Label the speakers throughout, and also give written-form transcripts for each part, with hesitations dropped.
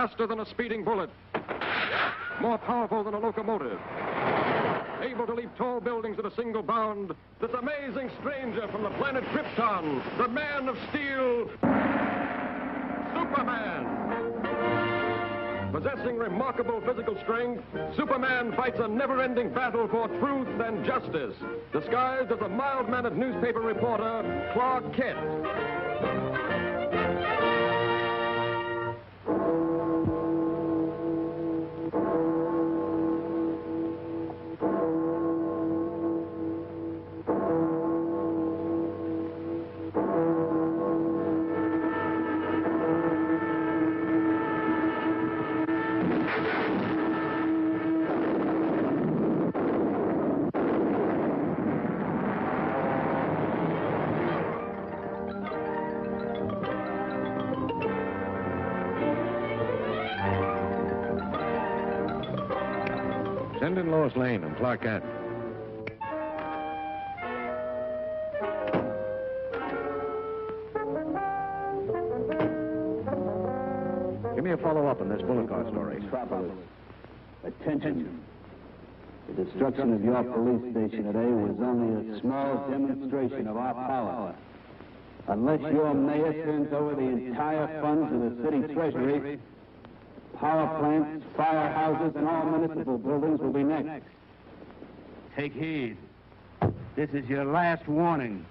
Speaker 1: faster than a speeding bullet, more powerful than a locomotive, able to leap tall buildings at a single bound, this amazing stranger from the planet Krypton, the Man of Steel, Superman. Possessing remarkable physical strength, Superman fights a never-ending battle for truth and justice, disguised as a mild-mannered newspaper reporter, Clark Kent.
Speaker 2: Send in Lois Lane and Clark Kent. Give me a follow-up on this bullet car story.
Speaker 3: Metropolis. Attention. The destruction of your police station today was only a small demonstration of our power. Unless your mayor turns over the entire funds of the city treasury, power plants, firehouses, and all municipal buildings will be next.
Speaker 4: Take heed. This is your last warning.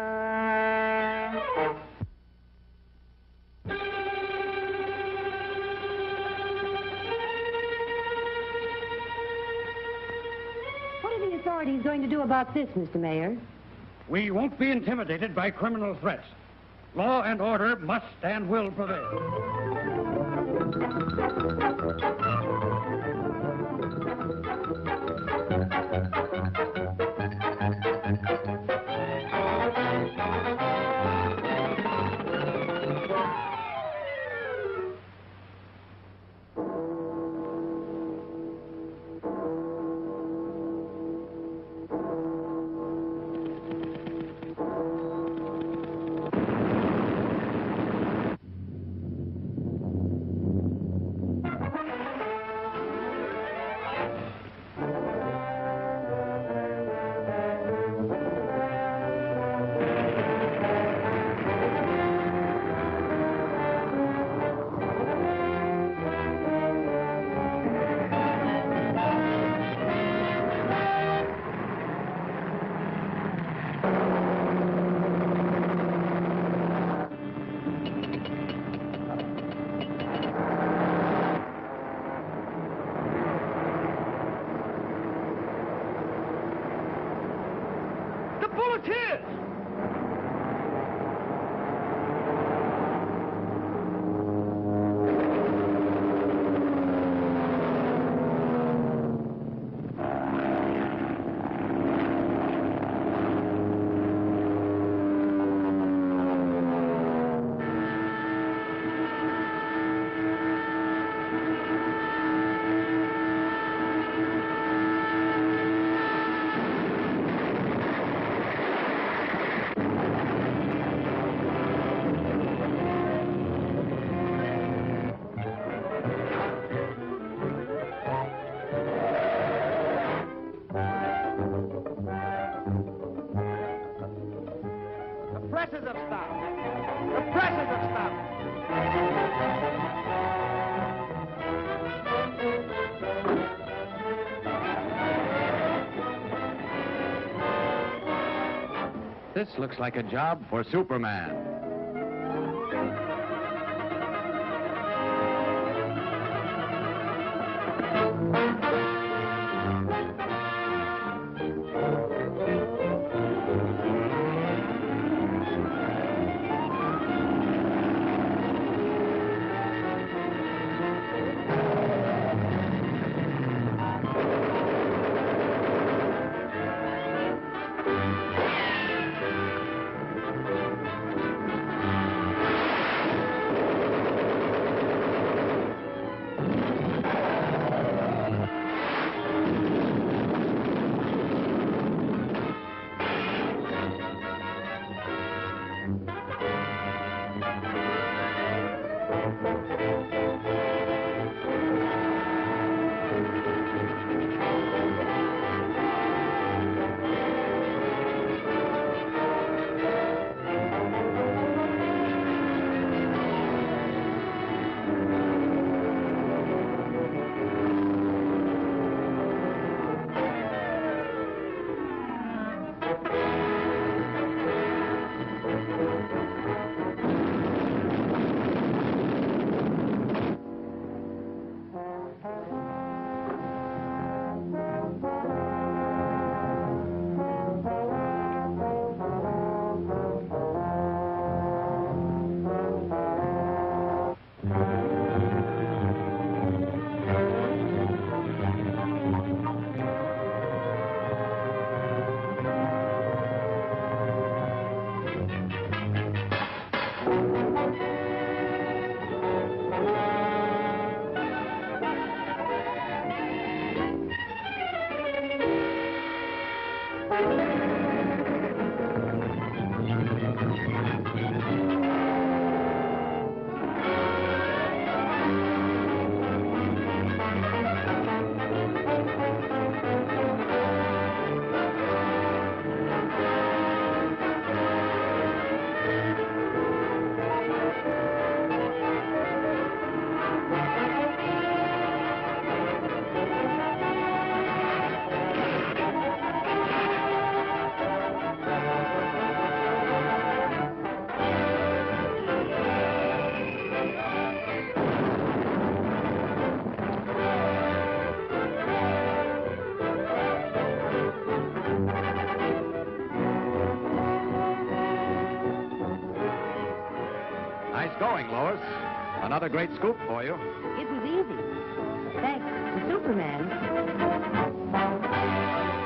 Speaker 5: What are the authorities going to do about this, Mr. Mayor?
Speaker 6: We won't be intimidated by criminal threats. Law and order must and will prevail.
Speaker 4: presses have stopped. The presses have stopped.
Speaker 2: This looks like a job for Superman. Nice going, Lois. Another great scoop for you.
Speaker 5: It was easy. Thanks to Superman.